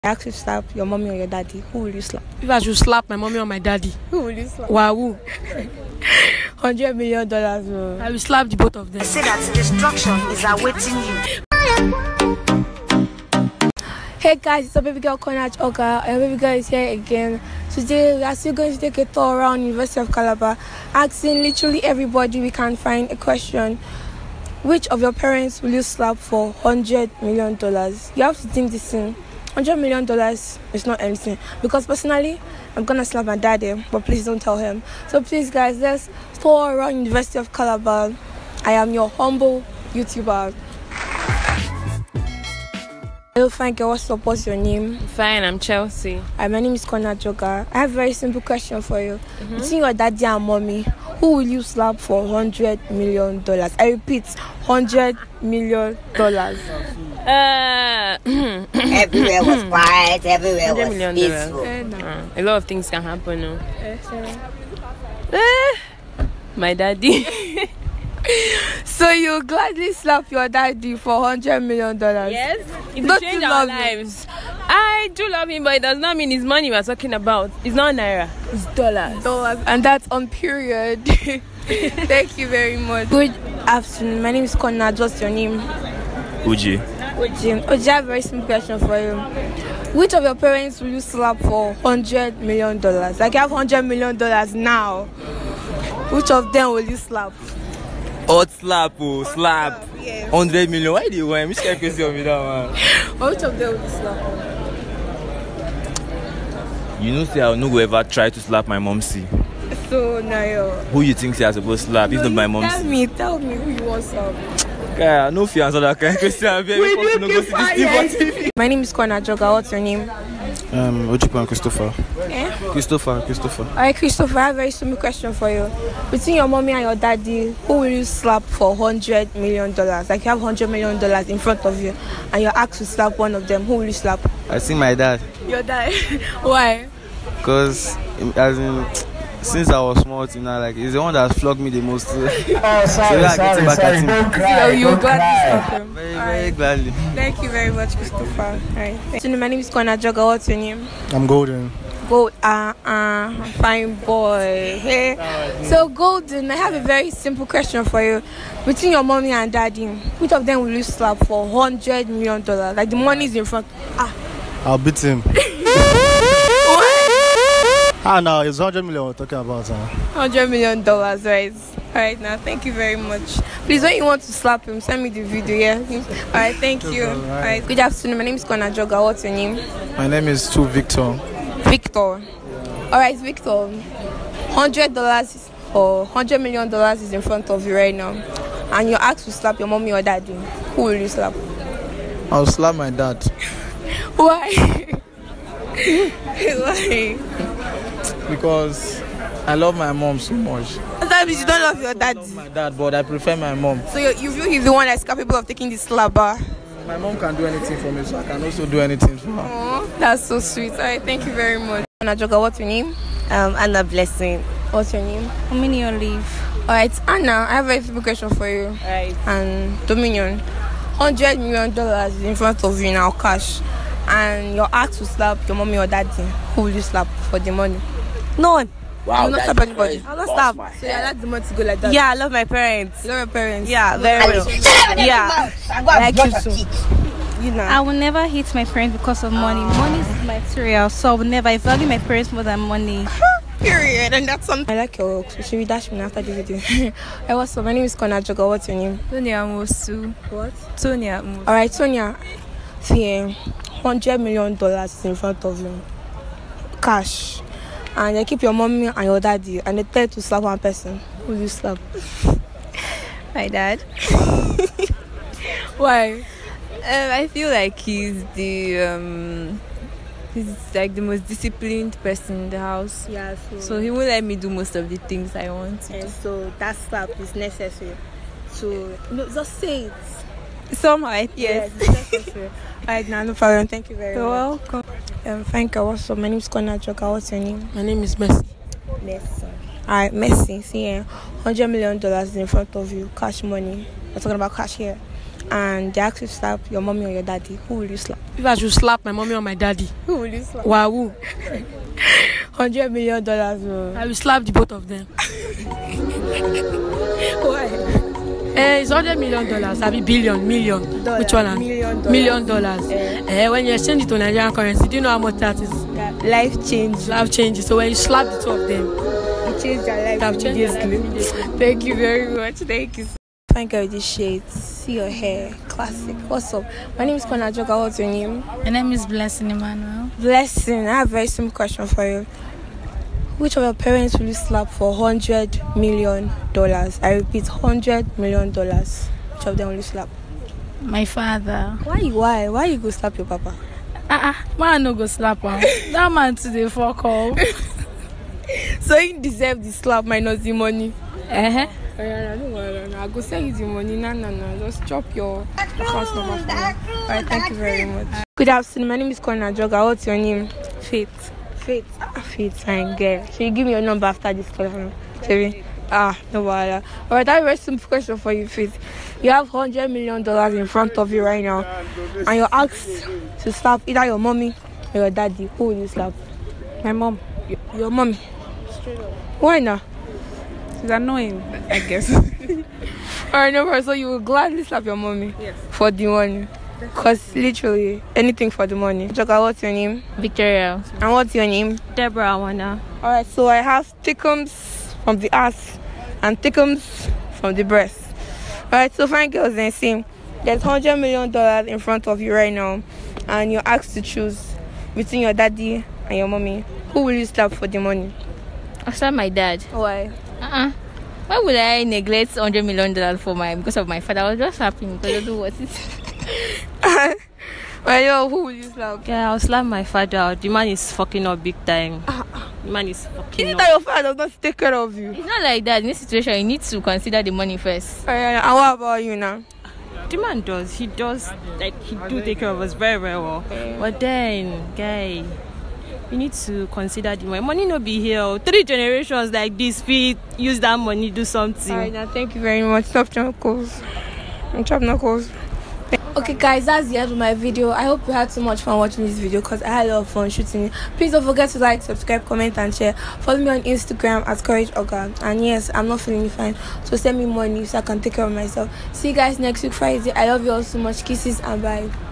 Ask you to slap your mommy or your daddy, who will you slap? If I should slap my mommy or my daddy, Who will you slap? wow, who? $100 million. Bro. I will slap the both of them. I say that destruction is awaiting you. Hey guys, it's your baby girl Konach Oga, and baby girl is here again. Today we are still going to take a tour around University of Calabar, asking literally everybody we can find a question. Which of your parents will you slap for $100 million? You have to think this in. $100 million is not anything, because personally I'm gonna slap my daddy, but please don't tell him. So please guys, let's tour around University of Calabar. I am your humble YouTuber. Hello fine girl, what's up? What's your name? Fine, I'm Chelsea. Hi, my name is Konach Oga. I have a very simple question for you. Between your daddy and mommy, who will you slap for $100 million? I repeat, $100 million. Everywhere was quiet, everywhere was peaceful. A lot of things can happen. No? My daddy. So you gladly slap your daddy for $100 million? Yes, it will change our lives. I do love him, but it does not mean it's money we're talking about. It's not naira, it's dollars. And that's on period. Thank you very much. Good afternoon. My name is Konach. What's your name? Uji. Uji, I have a very simple question for you. Which of your parents will you slap for $100 million? Like you have $100 million now. Which of them will you slap? Hot slap, oh, slap. Yes. 100 million. Why do you want? Which kind of question of me that, man? Which of them will you slap? You know, say I no go ever try to slap my mom. See. So now, who you think say I supposed to slap? If not my mom. Tell me who you want to slap. Yeah, no fear answer that kind of question. My name is Konach Oga. What's your name? Ojupan Christopher. Eh? Christopher. Alright, Christopher, I have a very simple question for you. Between your mommy and your daddy, who will you slap for $100 million? Like you have $100 million in front of you, and you're asked to slap one of them. Who will you slap? I think my dad. Your dad? Why? Because since I was small, like he's the one that flogged me the most. So I get back at him. So you gladly slap him? Very gladly. Thank you very much, Christopher. Alright. So my name is Konach Oga. What's your name? I'm Golden. Fine boy. Hey. So Golden, I have a very simple question for you. Between your mommy and daddy, which of them will you slap for $100 million? Like the money is in front. I'll beat him. No, it's $100 million we're talking about. $100 million, right? Alright, now thank you very much. Please, when you want to slap him, send me the video, yeah? Alright, thank you. Alright, good afternoon. My name is Konach Oga. What's your name? My name is Victor. Victor. Alright, Victor. $100 or $100 million is in front of you right now, and you're asked to slap your mommy or daddy. Who will you slap? I'll slap my dad. Why? Why? Because I love my mom so much. Sometimes you don't love your dad. I love my dad, but I prefer my mom. So you feel he's the one that's capable of taking this slapper? My mom can do anything for me, so I can also do anything for her. Oh, that's so sweet. Alright, thank you very much. Konach Oga, what's your name? Anna Blessing. What's your name? Dominion Olive. Alright, Anna, I have a very simple question for you. Right. And Dominion, $100 million is in front of you now, cash, and you're asked to slap your mommy or daddy. Who will you slap for the money? None. Wow, you will not slap anybody. I'll not slap. So you like the money to go like that? Yeah, I love my parents. You love your parents? Yeah, very well. Yeah, I like you too. You know. I will never hate my parents because of money. Money is material, so I will never. I value my parents more than money. Period. And that's something. I like your work, so should we dash me after the video? Hey, what's up? My name is Konach Oga. What's your name? Tonia Mosu. What? Tonia Mosu. Alright, Tonia. See, $100 million is in front of you, cash, and they keep your mommy and your daddy, and they tell you to slap one person. Who will you slap? My dad. Why? I feel like he's like the most disciplined person in the house. Yeah, so he won't let me do most of the things I want to do. So that slap is necessary. So just say it. Somehow, yes. It's necessary. Alright, now no problem. Thank you very You're much. welcome. Thank you. What's up? My name is Konach Oga. What's your name? My name is Messi. Messi. Alright, Messi. See, $100 million is in front of you. Cash money. We're talking about cash here. and they ask you to slap your mommy or your daddy, who will you slap? If I should slap my mommy or my daddy, Who will you slap? wow, $100 million. Bro. I will slap the both of them. Why? It's $100 million. I be billion, million. Which one? $1 $1 million. When you exchange it to Nigerian currency, do you know how much that is? Life change. Life changes. So when you slap the two of them, It changed their life. I've changed their life immediately. Thank you very much. Thank you. Fine girl with these shades. See your hair. Classic. What's up? My name is Kona Joga. What's your name? My name is Blessing Emmanuel. Blessing. I have a very simple question for you. Which of your parents will you slap for $100 million? I repeat, $100 million. Which of them will you slap? My father. Why you go slap your papa? Man no go slap him. That man today fuck off. So you deserve the slap minus the money. Uh-huh. I go send you the money. No. Just chop your account number for me. Alright, thank you very much. Good afternoon. My name is Kona Joga. What's your name? Faith. Faith, fine girl. So you give me your number after this call. No bother. Alright, I have a very simple question for you, Faith. You have $100 million in front of you right now, and you're asked to slap either your mommy or your daddy. Who will you slap? My mom. Your mommy. Why not? She's annoying, I guess. Alright, no problem. So you will gladly slap your mommy? Yes. For the money. Because literally anything for the money. Joga, what's your name? Victoria. And what's your name? Deborah Awana. Alright, so I have tickums from the ass and tickums from the breast. Alright, so fine girls and same. There's $100 million in front of you right now, and you're asked to choose between your daddy and your mommy. Who will you slap for the money? I'll slap my dad. Why? Why would I neglect $100 million because of my father? I was just happy because I do what it. Well, who will you slap? Yeah, I'll slap my father. The man is fucking up big time. The man is fucking Is it up. that your father does not take care of you? It's not like that. In this situation, you need to consider the money first. And what about you now? The man does. He does. Like, he do take care of us very, very well. But then, guy, you need to consider the money. Money no be here. 3 generations like this, we use that money, do something. Alright, now thank you very much. Chop knuckles. Okay guys, that's the end of my video. I hope you had so much fun watching this video because I had a lot of fun shooting it. Please don't forget to like, subscribe, comment and share. Follow me on Instagram at Courage Oga. And yes, I'm not feeling fine, so send me money so I can take care of myself. See you guys next week Friday. I love you all so much. Kisses and bye.